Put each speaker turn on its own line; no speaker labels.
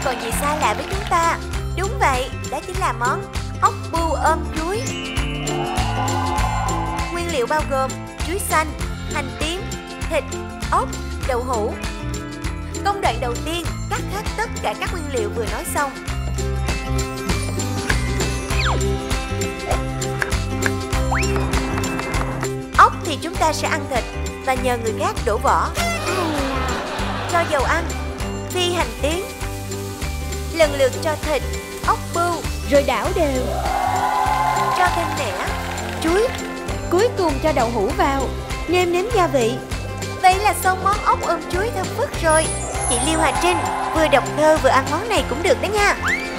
còn gì xa lạ với chúng ta. Đúng vậy, đó chính là món ốc bươu ôm chuối. Nguyên liệu bao gồm chuối xanh, hành tím, thịt, ốc, đậu hũ. Công đoạn đầu tiên, cắt hết tất cả các nguyên liệu vừa nói xong. Ốc thì chúng ta sẽ ăn thịt và nhờ người khác đổ vỏ. Cho dầu ăn, phi hành tím, lần lượt cho thịt, ốc bươu,
rồi đảo đều.
cho thêm nẻ, chuối,
Cuối cùng cho đậu hũ vào,
nêm nếm gia vị. Vậy là xong món ốc ôm chuối thơm phức rồi. Chị Liêu Hà Trinh vừa đọc thơ vừa ăn món này cũng được đó nha.